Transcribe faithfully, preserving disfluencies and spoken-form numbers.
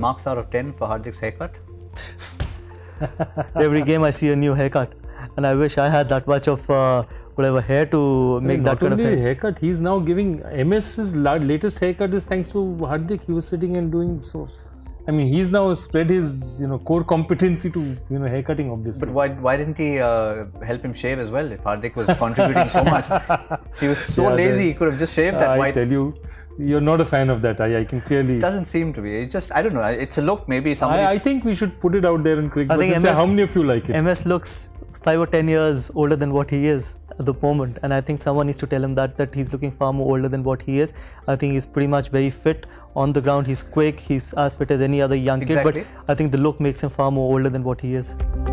marks out of ten for Hardik's haircut? Every game I see a new haircut, and I wish I had that much of uh, whatever hair to make Not that kind of only hair. haircut, he's now giving Ms's latest haircut is thanks to Hardik. He was sitting and doing so. I mean, he's now spread his you know core competency to you know haircutting, obviously. But why why didn't he uh, help him shave as well? If Hardik was contributing so much, he was so Yeah, lazy. then, He could have just shaved that I white. tell you, you're not a fan of that. I, I can clearly. It doesn't seem to be. It's just I don't know. It's a look. Maybe somebody. I, I think we should put it out there in Cricbuzz I think and say M S how many of you like it. M S looks five or ten years older than what he is at the moment, and I think someone needs to tell him that that he's looking far more older than what he is. I think he's pretty much very fit on the ground. He's quick. He's as fit as any other young Exactly. kid, but I think the look makes him far more older than what he is.